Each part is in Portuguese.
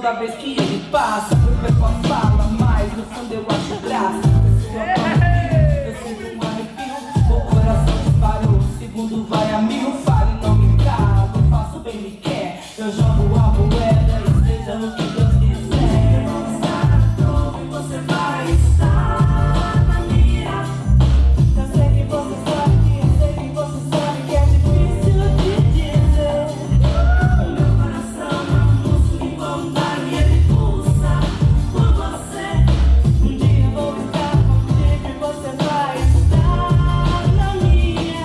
toda vez que ele passa. O corpo fala, mas no fundo eu acho graça. Eu sinto um arrepio, o coração disparou, o segundo vai a mil. Fale, não me calo, eu faço bem me quer. Eu jogo a moeda e seja o que Deus quiser. Você vai estar na minha. Eu sei que você sabe, eu sei que você sabe que é difícil de dizer. O meu coração é um músculo involuntário e ele pulsa por você. Um dia eu vou ficar contigo e você vai estar na minha.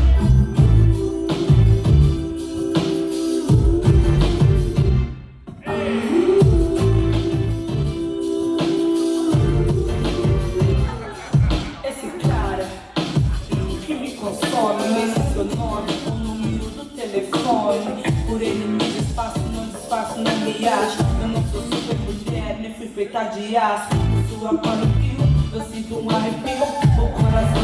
Esse cara que me consome, nesse seu nome, o número do telefone. Por ele me desfaço, não me acho. Eu não sou super mulher, nem fui feita de aço. Sua pano fio, eu sinto um arrepio. O coração